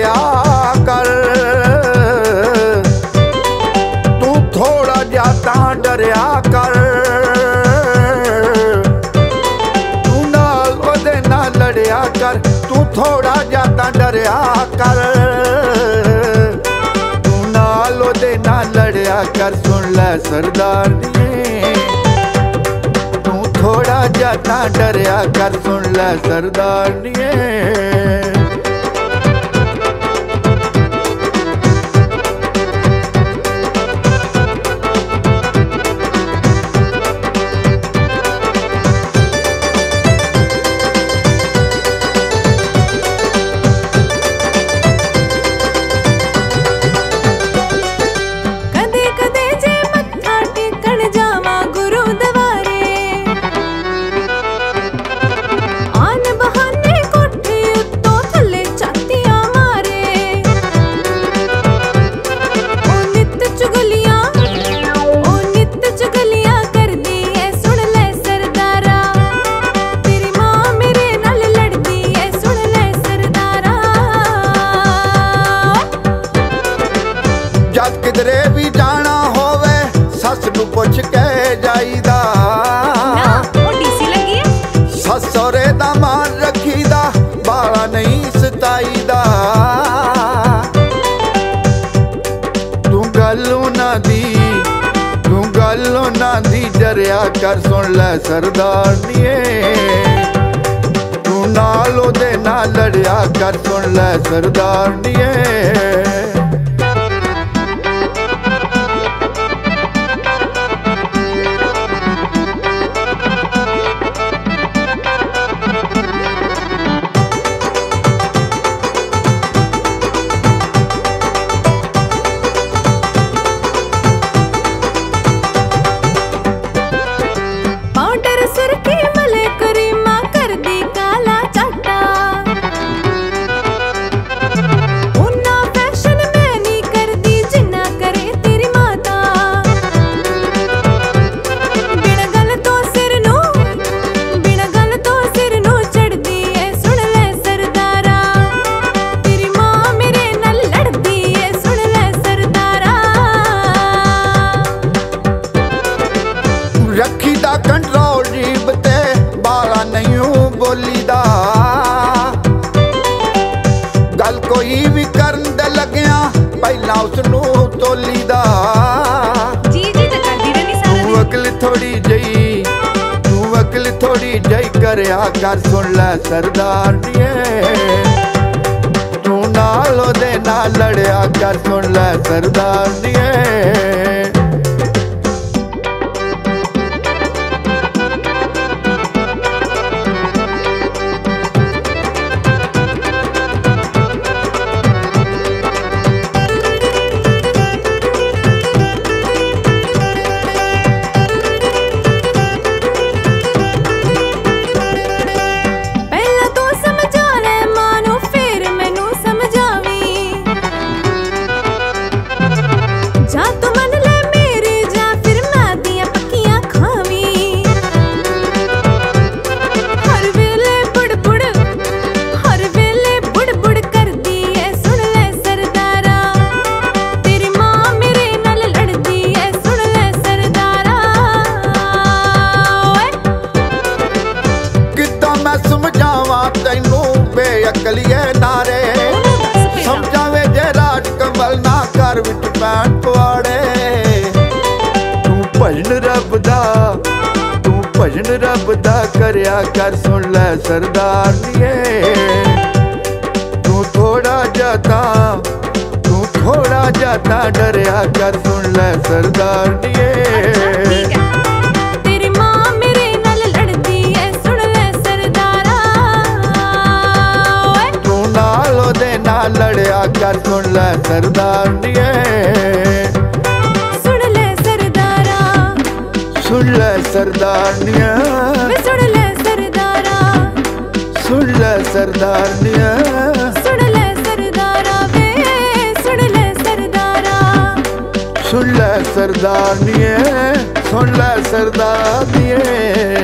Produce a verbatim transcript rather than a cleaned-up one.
डरिया कर, तू थोड़ा जाता डरिया कर, तू नाल ओदे नाल लड़िया कर, तू थोड़ा जाता डरिया कर, तू नाल ओदे नाल लड़िया कर। सुन ले सरदारनिए तू थोड़ा जाता डरिया कर, सुन ले सरदारनिए। किधरे भी जाना होवे सस नू पुछ के जाईदा, सस सौरे दा मान रखीदा, बाला नहीं सताईदा। तू गल्लू ना दी तू गल्लू ना दी डरिया कर, सुन ले सरदारनिए तू नाल ओदे नाल लड़िया कर, सुन ले सरदारनिए। रखी दा कंट्रोल जीब ते बाला नहीं बोली दा, गल कोई भी करन दे लग्या पहला उसनू तोली दा। जी जी ते करदी रहनी सारा दिन। तू अकल थोड़ी जई तू अकल थोड़ी जई करया कर, सुन ले सरदारनिए तू नाल ओदे नाल लड़िया कर, सुन ले सरदारनिए। अकलिए नारे समझावे जे राज कमल ना कर विच पैन पवाड़े। तू भजन रब दा तू भजन रब दा करया कर, सुन ले सरदारनिए तू थोड़ा जाता तू थोड़ा जाता डरिया कर, सुन ले सरदारनिए। लड़िया कर, सुन ले सरदारनिए सुन ले सरदारा सुन ले सरदारनिए सुन ले सरदारा सुन ले सरदारनिए सुन ले सरदारा वे सुन ले सरदारा सुन ले सरदारनिए सुन ले सरदारनिए।